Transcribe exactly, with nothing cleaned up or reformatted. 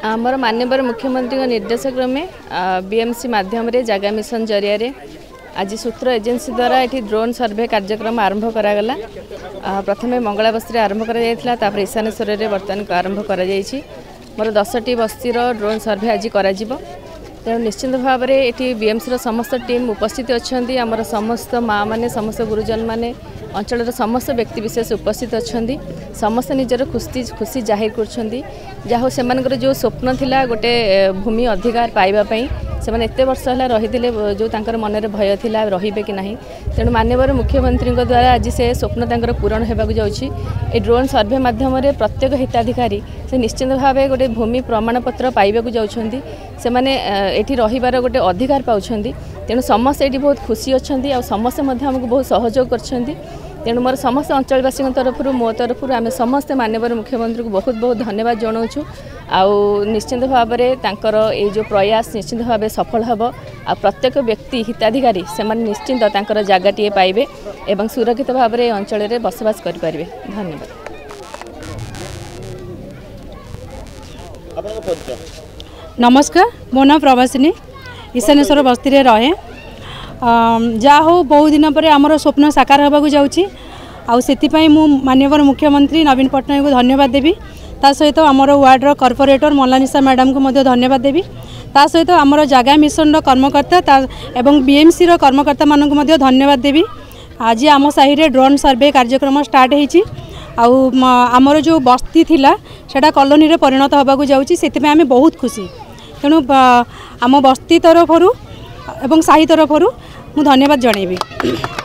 आमर माननीय मुख्यमंत्री निर्देश क्रमे बीएमसी माध्यम रे जगह मिशन जरिया रे आज सूत्र एजेंसी द्वारा ये ड्रोन सर्वे कार्यक्रम आरंभ करागला। प्रथमे मंगला बस्ती आरंभ करा तापर ईशानेश्वर में बर्तमान आरंभ करा मोर दसटी बस्तीर ड्रोन सर्वे आज करा तेणु निश्चित भाव में ये बीएमसी समस्त टीम उपस्थित अच्छा आमर समस्त माँ मैंने समस्त गुरुजन मैंने अंचल समस्त व्यक्ति विशेष उपस्थित अच्छा समस्त निजर खुशी खुशी जाहिर कर जो स्वप्न थिला गोटे भूमि अधिकार पाइबापी से एत वर्ष है रही जो तांकर मन में भय थिला रहिबे कि नहीं तेणु माननीय मुख्यमंत्री द्वारा आज से स्वप्न तांकर पूरण होगा जाउछि। ए ड्रोन सर्वे माध्यम प्रत्येक हिताधिकारी से निश्चित भाव गोटे भूमि प्रमाणपत्र पाइबा जाउछंती से माने एठी रहिबार गोटे अधिकार पाउछंती तेणु समस्त ये बहुत खुशी अच्छा समस्त आमको बहुत सहयोग करछंती तेणु मोर समस्त अंचलवासी तरफ मो तरफ आम समस्त माननीय मुख्यमंत्री को बहुत बहुत धन्यवाद जनाऊँ। आउ निश्चित भाव में तांकर ये जो प्रयास निश्चित भाव सफल हम आ प्रत्येक व्यक्ति हिताधिकारी से निश्चिंत तांकर जगह पाइबे एवं सुरक्षित भाव में अंचल में बसवास करें। धन्यवाद। नमस्कार, मो नाम प्रवासिनी ईशानेश्वर बस्ती रे रहे। जा हो बहुत दिन पर आमर स्वप्न साकार होगा जाऊँगी आउ मु माननीय मुख्यमंत्री नवीन पट्टनायक को धन्यवाद देवी ता सहित आमर वार्डर कॉर्पोरेटर मोनालिसा मैडम को मध्य धन्यवाद देवी ता सहित आमर जगह मिशन कर्मकर्ता एवं बीएमसी रो कर्मकर्ता मानक मध्य धन्यवाद देवी। आज आम साहि रे ड्रोन सर्वे कार्यक्रम स्टार्ट होईची आउ आमर जो बस्ती थिला सेटा कॉलोनी रे परिणत होगा जाऊँगी से आम बहुत खुशी तेणु आम बस्ती तरफ एवं साही तरफ मु धन्यवाद जनइबी।